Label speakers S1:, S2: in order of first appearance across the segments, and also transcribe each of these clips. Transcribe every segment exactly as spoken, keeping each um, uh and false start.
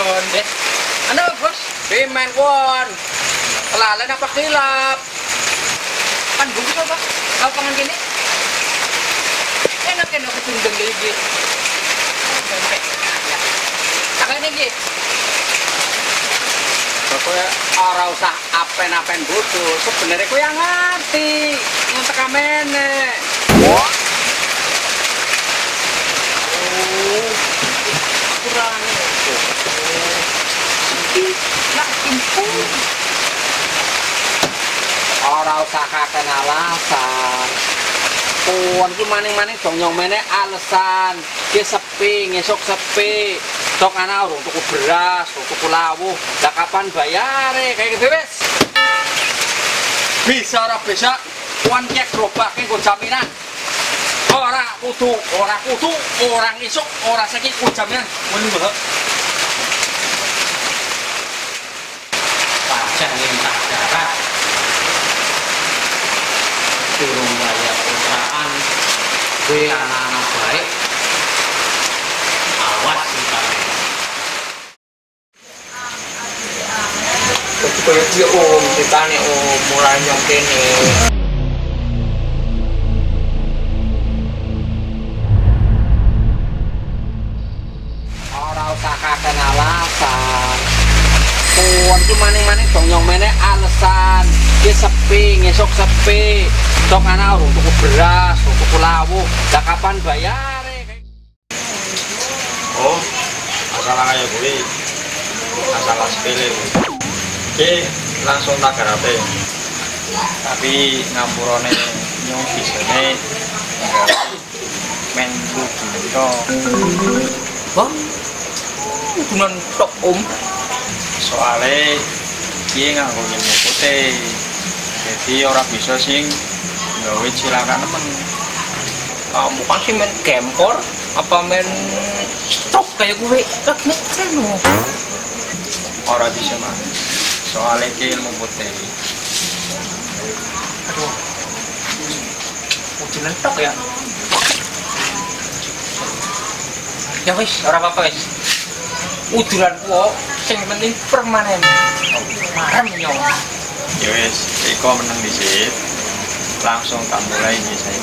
S1: kon. Eh, ano bos? Pimen kon. Kelalan apa kilap? Kan bungkus apa? Kau pangan gini? Enak enak ketundeng lagi. Sampai. Tangan ini. Pokoknya orang usah apen-apen bodoh. Sebenarnya aku yang ngerti. Untuk kamene. Oh, kurang. Nak impun. Orang usah kakek alasan. Puan ki maning-maning dong nyong mene alasan. Ki sepi, ngesok sepi. Tok ana urung tuku beras, tuku lawuh. Lah kapan bayare kayak gitu wis. Bisa ora bisa puan cek gerobake nggo jaminan. Ora kudu, ora kudu, orang isuk, ora saiki ku jaminan. Mun mbah. Pajak lintah darat. Turun bayar perusahaan, gue anak-anak baik, awas kita. Tapi kayak dia om, kita nih om, mulai nyong kene. Orang usah kakek alasan. Puan ki maning-maning dong nyong mene alasan. Ki sepi, ngesok sepi. Tok ana urung tuku beras, tuku lawuh. Lah kapan bayare?
S2: Oh, masalah kayak gue. Masalah sepele. Oke, langsung tak garate. Tapi ngampurane nyong bisane men gitu.
S1: Wah. Cuman tok om.
S2: Soale dia nganggo ilmu putih. Jadi orang bisa sing gawe cilakan temen.
S1: Kamu kan sih main gempor apa main stok kayak gue? Lagi ngetren loh.
S2: Orang bisa mah. Soalnya ke ilmu putih.
S1: Aduh. Udah lentok ya. Ya wis, ora apa-apa wis. Udulan kok sing penting permanen. Marem nyong.
S2: Ya wis, iko meneng dhisik. Langsung tak mulai nih saya.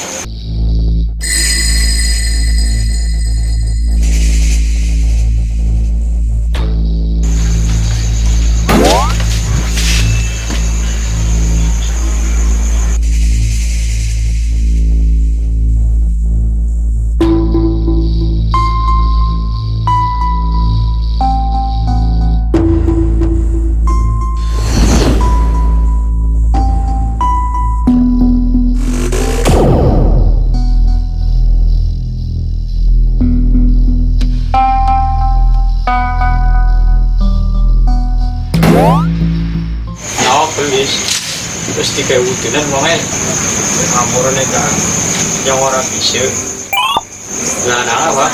S2: Terus tiga udunan ngomel ngamurane kan yang orang bisa nah nah apa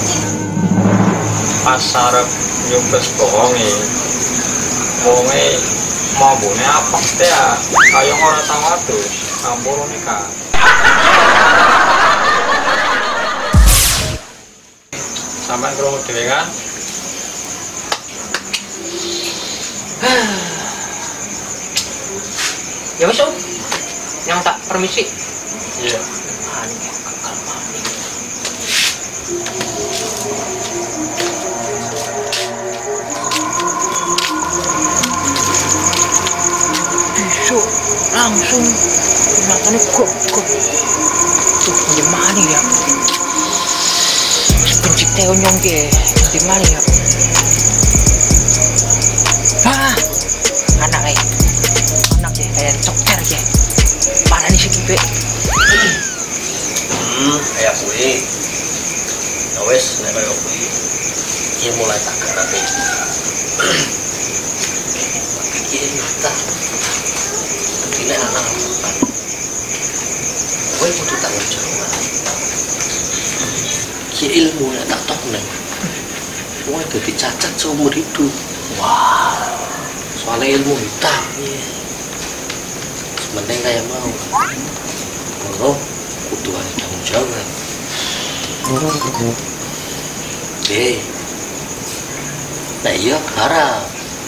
S2: pasar nyumpes bohongi wonge mau bune apa teh ya kayak orang tahu terus ngamurane kan sampai kerungu dhewe kan.
S1: Ya wis om, yang tak permisi.
S2: Iya.
S1: Aneh kakak mami. Bisa langsung matanya kok kok. Tuh gimana ya? Sepencik teo nyong ke, gimana ya? Ah, anak eh. Kayak cokcer ya, mana nih si Kipe?
S3: Hmm, kayak kue. Ya wes, nek kayak kue, dia mulai tak garate. Pikir kita, ini anak bukan. Kue kudu tanggung jawab. Kia ilmu nek tak tok nih. Kue jadi cacat seumur hidup. Wah, soalnya ilmu hitam. Mending kayak mau kalau kudu ada tanggung jawab. Nah iya harap.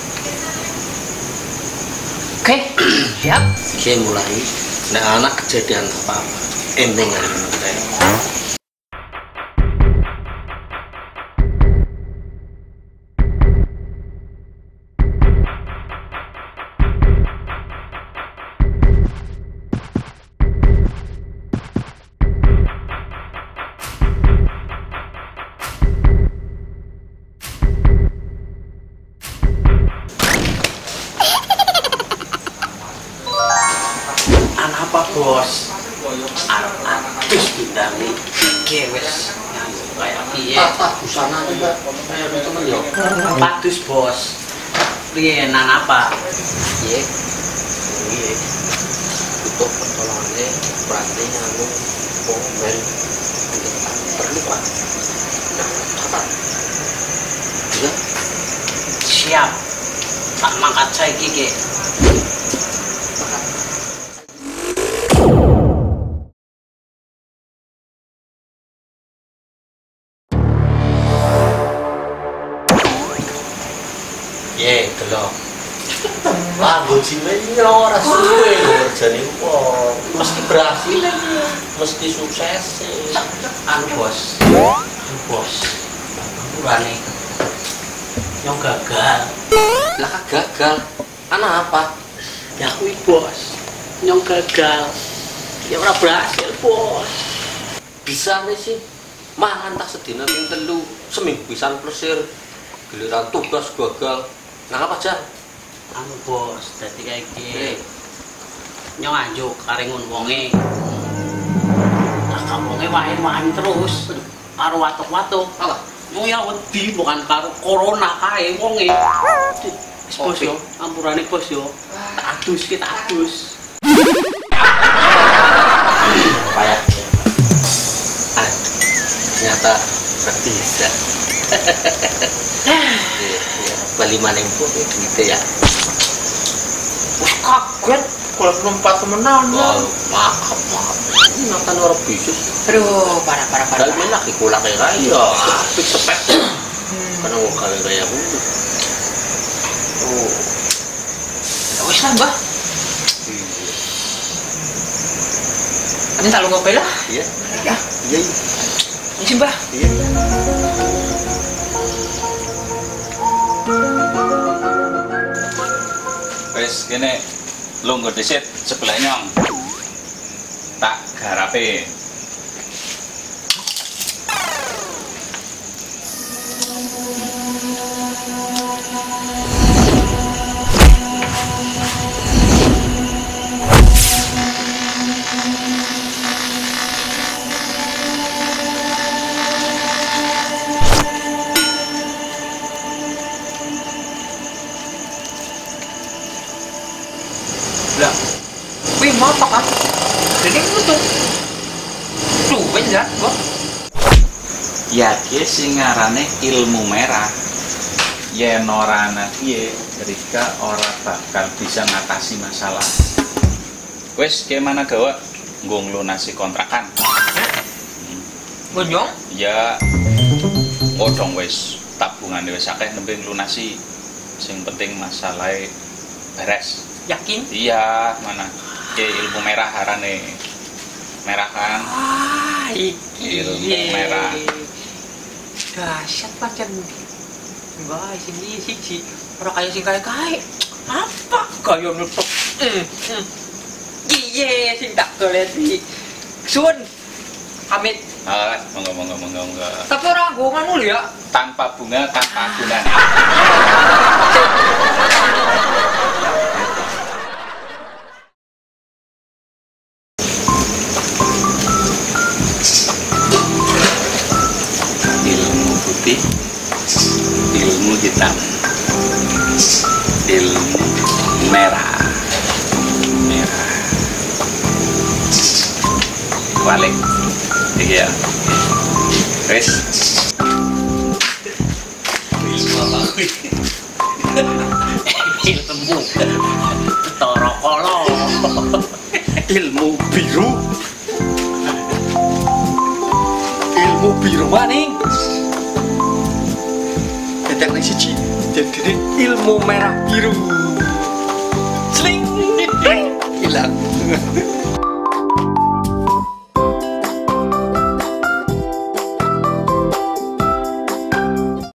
S1: Oke, siap.
S3: Oke mulai. Nah anak kejadian apa-apa ending hari ini. Apa bos? Artis bindangi iki wis kayak piye? Tata busana iki, Mbak. Kayak temen yo. Padus, Bos. Piye nang apa? Piye? Piye? Butuh pertolongannya berarti anu pomel perlu Pak. Apa? Iya. Siap. Tak mangkat saiki iki. Ye, delok. Lah, gojine ora suwe kerjane wong. Mesti berhasil iki. Mesti sukses. Anu, Bos. Anu, Bos. Urane nyong gagal. Lah gagal. Ana apa? Ya kuwi, Bos. Nyong gagal. Ya ora berhasil, Bos. Bisa nih sih. Mangan tak sedina ping telu, seminggu pisan plesir. Giliran tugas gagal. Nah apa aja? Anu bos, dadi kayak gini. Nyong anjuk karengun wonge. Nah kampungnya wahin-wahin terus. Karo watuk-watuk. Apa? Nyong ya wedi bukan karo corona kae wonge. Wis bos yo, ampurane bos yo. Tak adus kita adus. Kayak ternyata bisa. Bali maning pun gitu ya. Wah kaget kalau lompat temenan ya. Maaf maaf. Ini nonton orang bisnis. Aduh parah parah parah. Dalam laki kulak kayak raya. Tapi sepet. Karena mau kali raya pun. Oh. Wes lah mbah. Ini tak lu ngopi lah. Iya. Ya. Iya. Ini mbah. Iya.
S4: Wes kene lungguh dhisik sebelah nyong. Tak garape.
S1: Lah, wih motok ah, jadi itu tuh, bener kok.
S4: Ya ki sing ngarane ilmu merah. Yen ora ana piye, Rika ora bakal bisa ngatasi masalah. Wes gimana gawa nggo nglunasi kontrakan.
S1: Gonjong?
S4: Ya odong wes tabungane wis akeh nembe nglunasi. Sing penting masalahe beres.
S1: Yakin?
S4: Iya, mana? Ke ilmu merah harane. Merah kan?
S1: Ah, iki.
S4: Ilmu merah.
S1: Dahsyat pancen. Wah, sini siji. Ora kaya sing kae-kae. Apa kaya nutup? Hmm. hmm. Iye, sing tak goleki. Sun. Amit.
S4: Ah, monggo monggo monggo monggo.
S1: Tapi ora nggo ngono lho ya.
S4: Tanpa bunga, tanpa agunan. Ilmu putih, ilmu hitam, ilmu merah, merah. Balik, iya. Wes.
S3: Ilmu torokolo.
S1: Ilmu biru. Ilmu biru maning. Detek ning siji. jadi ilmu merah biru. Sling, hilang.